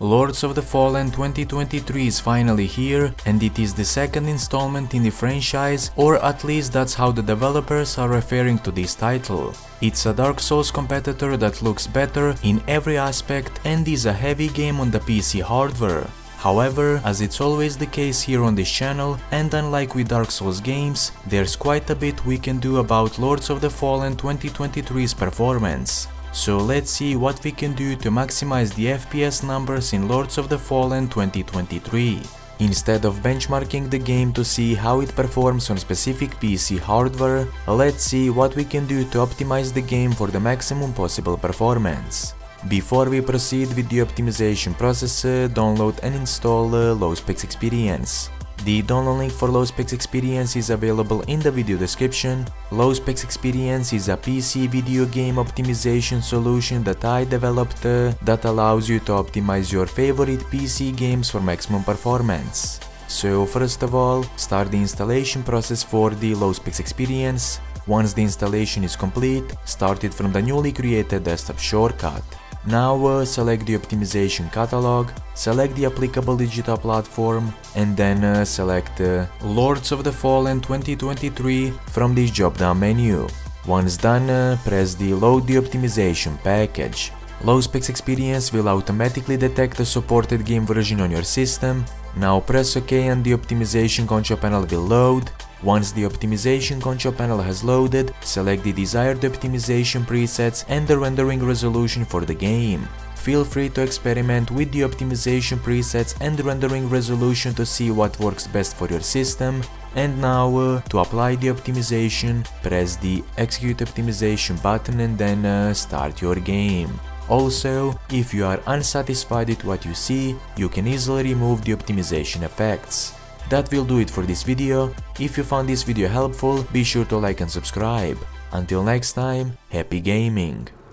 Lords of the Fallen 2023 is finally here, and it is the second installment in the franchise, or at least that's how the developers are referring to this title. It's a Dark Souls competitor that looks better in every aspect and is a heavy game on the PC hardware. However, as it's always the case here on this channel, and unlike with Dark Souls games, there's quite a bit we can do about Lords of the Fallen 2023's performance. So let's see what we can do to maximize the FPS numbers in Lords of the Fallen 2023. Instead of benchmarking the game to see how it performs on specific PC hardware, let's see what we can do to optimize the game for the maximum possible performance. Before we proceed with the optimization process, download and install LowSpecs Experience. The download link for LowSpecs Experience is available in the video description. LowSpecs Experience is a PC video game optimization solution that I developed that allows you to optimize your favorite PC games for maximum performance. So first of all, start the installation process for the LowSpecs Experience. Once the installation is complete, start it from the newly created desktop shortcut. Now select the optimization catalog, select the applicable digital platform, and then select Lords of the Fallen 2023 from this drop-down menu. Once done, press the Load the optimization package. LowSpecs Experience will automatically detect the supported game version on your system. Now press OK and the optimization control panel will load. Once the optimization control panel has loaded, select the desired optimization presets and the rendering resolution for the game. Feel free to experiment with the optimization presets and rendering resolution to see what works best for your system. And now, to apply the optimization, press the Execute Optimization button and then start your game. Also, if you are unsatisfied with what you see, you can easily remove the optimization effects. That will do it for this video. If you found this video helpful, be sure to like and subscribe. Until next time, happy gaming!